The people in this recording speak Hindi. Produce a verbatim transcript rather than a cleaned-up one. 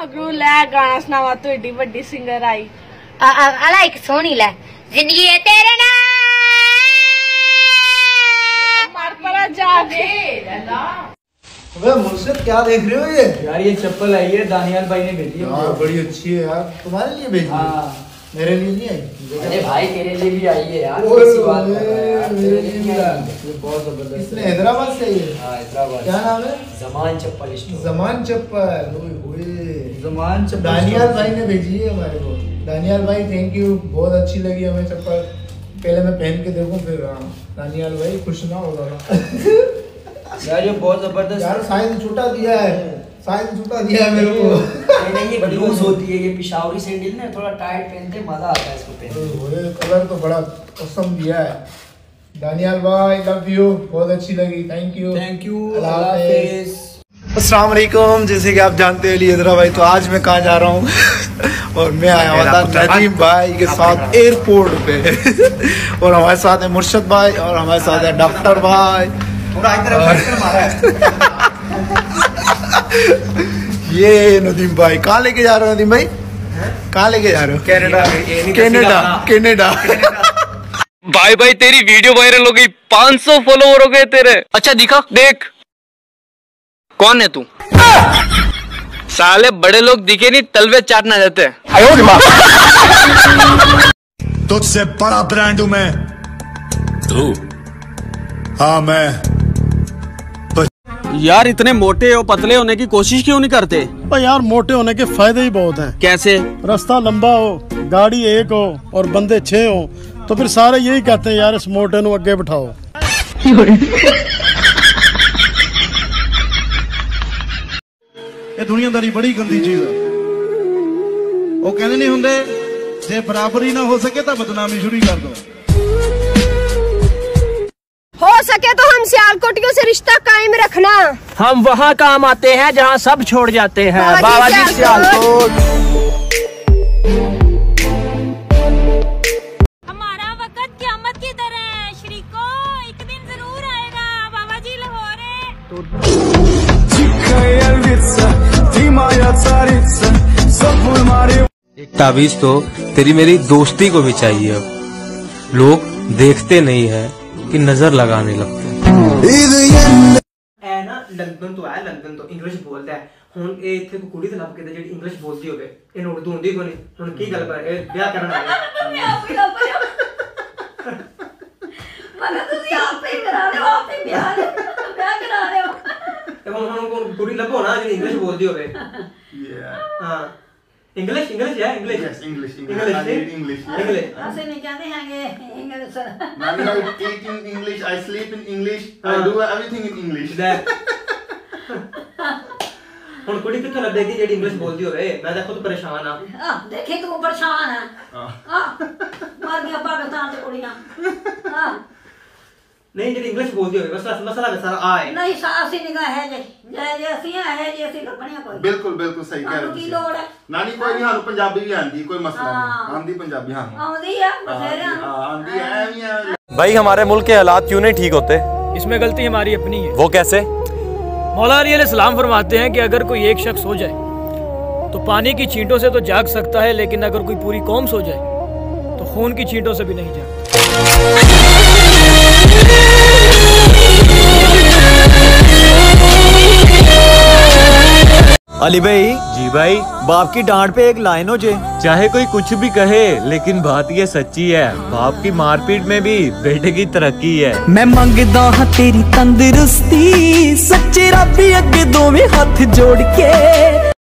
अबरू लै गाना सुनावा तू एडी बड़ी सिंगर आई अला एक सोनी लै जिंदगी है तेरे नाल मार परा जाके वे मुर्शिद क्या देख रहे हो ये यार? ये चप्पल आई है, दानियाल भाई ने भेजी है। यार बड़ी अच्छी है यार, तुम्हारे लिए भेजी है? हाँ। मेरे लिए नहीं आई? अरे भाई तेरे लिए भी आई है यार, कैसी बात कर रहा है यार? तेरे लिए भी आई है, बहुत जबरदस्त। इसने हैदराबाद से आई है? हाँ हैदराबाद। क्या नाम है? जमान चप्पल स्टोर। जमान चप्पल, ओए होए जमान चप्पल। दानियाल भाई ने भेजी है हमारे को। दानियाल भाई थैंक यू, बहुत अच्छी लगी हमें चप्पल। पहले मैं पहन के देखूं फिर। हाँ दानियाल भाई खुश ना होगा यार ये बहुत जबरदस्त यार, साइज छोटा दिया है, साइज छोटा दिया है मेरे को। नहीं ये बड़ी लूज होती है, ये पिशावरी सैंडल ना थोड़ा टाइट पहनते मजा आता है इसको पहनने। ओए कलर तो बड़ा औसम दिया है। दानियाल भाई लव यू, बहुत अच्छी लगी, थैंक यू थैंक यू। अल्लाह हाफिज। अस्सलाम वालेकुम। जैसे कि आप जानते हैं अलीदरा भाई, तो आज मैं कहाँ जा रहा हूँ और मैं आया हुआ था नदीम भाई के साथ एयरपोर्ट पे और हमारे साथ है मुर्शद भाई और हमारे साथ है डॉक्टर भाई। थोड़ा इधर मारा है। ये नदीम भाई कहाँ लेके जा रहे हो? नदीम भाई कहाँ लेके जा रहे हो? कनाडा। कनाडा कनाडा भाई भाई तेरी वीडियो वायरल हो गई, पाँच सौ फॉलोवर हो गए तेरे। अच्छा दिखा, देख कौन है तू? साले बड़े लोग दिखे नहीं, तलवे चाटना जाते हैं। तुझसे बड़ा ब्रांड हूं मैं। तू? हाँ मैं। यार इतने मोटे और पतले होने की कोशिश क्यों नहीं करते? पर यार मोटे होने के फायदे ही बहुत हैं। कैसे? रास्ता लंबा हो, गाड़ी एक हो और बंदे छह हो, तो फिर सारे यही कहते हैं यार इस मोटे नु अगे बिठाओ। ये दुनियादारी बड़ी गंदी चीज है। वो कहने नहीं होंगे जे बराबरी ना हो सके तो बदनामी शुरू कर दो। हो सके तो हम सियालकोटियों से रिश्ता कायम रखना। हम वहाँ काम आते हैं जहाँ सब छोड़ जाते हैं। बाबा जी सियालकोट। हमारा वक्त क़यामत की तरह है श्रीको, एक दिन जरूर आएगा। बाबा जी लाहौर है। एक ताबीज तो तेरी मेरी दोस्ती को भी चाहिए। अब लोग देखते नहीं है कि नजर लगाने लगते हैं। ਐ ਨਾ ਲੰਡਨ ਤੋਂ ਆਇਆ, ਲੰਡਨ ਤੋਂ ਇੰਗਲਿਸ਼ ਬੋਲਦਾ ਹੈ। ਹੁਣ ਇਹ ਇੱਥੇ ਕੋਈ ਕੁੜੀ ਤੇ ਲੱਭ ਕੇ ਤੇ ਜਿਹੜੀ ਇੰਗਲਿਸ਼ ਬੋਲਦੀ ਹੋਵੇ, ਇਹਨੂੰ ਉਰਦੂ ਹੁੰਦੀ ਕੋਈ ਨਹੀਂ। ਹੁਣ ਕੀ ਗੱਲ ਕਰ ਇਹ ਵਿਆਹ ਕਰਨ ਆਇਆ? ਆਪ ਹੀ ਲੱਭ ਲਿਓ। ਮਨਾ ਤੁਸੀਂ ਆਪ ਹੀ ਕਰਾ ਲਿਓ, ਆਪ ਹੀ ਵਿਆਹ ਵਿਆਹ ਕਰਾ ਲਿਓ। ਤੇ ਹੁਣ ਹੁਣ ਕੋਈ ਕੁੜੀ ਲੱਭੋ ਨਾ ਜਿਹੜੀ ਇੰਗਲਿਸ਼ ਬੋਲਦੀ ਹੋਵੇ। ਹਾਂ इंग्लिश इंग्लिश है English Yes, English, English. English I need English. English ਅਸੀਂ नहीं कहते हैं English. Nani, I eat in English. I sleep in English. I do everything in English. ਹੁਣ ਕੁੜੀ ਕਿੱਥੋਂ ਲੱਭੇਗੀ ਜਿਹੜੀ ਇੰਗਲਿਸ਼ ਬੋਲਦੀ ਹੋਵੇ? ਮੈਂ ਤਾਂ ਖੁਦ ਪਰੇਸ਼ਾਨ ਆ। ਆ ਦੇਖੀ ਤੂੰ ਪਰੇਸ਼ਾਨ ਹੈ। ਆ ਮਰ ਗਿਆ ਪਾਕਿਸਤਾਨ ਤੇ ਕੁੜੀਆਂ। ਆ ਨਹੀਂ ਜਿਹੜੀ ਇੰਗਲਿਸ਼ ਬੋਲਦੀ ਹੋਵੇ, ਮਸਲਾ ਮਸਲਾ ਸਾਰਾ ਆ ਹੈ। ਨਹੀਂ ਸਾਸੀ ਨਿਗਾਹ ਹੈ ਜੇ ਜੇ ਜੇ ਅਸੀਂ ਹੈ ਜੇ ਅਸੀਂ ਲੱਭਣੀਆਂ ਕੋਈ। बिल्कुल बिल्कुल सही कह रहे हो। ਕੀ ਲੋੜ ਹੈ? नानी कोई नहीं, हारू पंजाबी भी आंदी, कोई मसला नहीं। आंदी पंजाबी हाँ ਆਉਂਦੀ ਆ ਬਥੇਰਿਆਂ ਨੂੰ। आंदी है भी है। भाई हमारे मुल्क के हालात क्यों नहीं ठीक होते? इसमें गलती हमारी अपनी है। वो कैसे? मौला अली अलैहिस्सलाम फरमाते हैं कि अगर कोई एक शख्स हो जाए तो पानी की छींटों से तो जाग सकता है, लेकिन अगर कोई पूरी कौम सो जाए तो खून की छींटों से भी नहीं जागता। अली भाई जी भाई। बाप की डांट पे एक लाइन हो जाए। चाहे कोई कुछ भी कहे, लेकिन बात ये सच्ची है, बाप की मारपीट में भी बेटे की तरक्की है। मैं मंगदा हाँ तेरी तंदुरुस्ती, सच्चे रब अगे दोवें हाथ जोड़ के।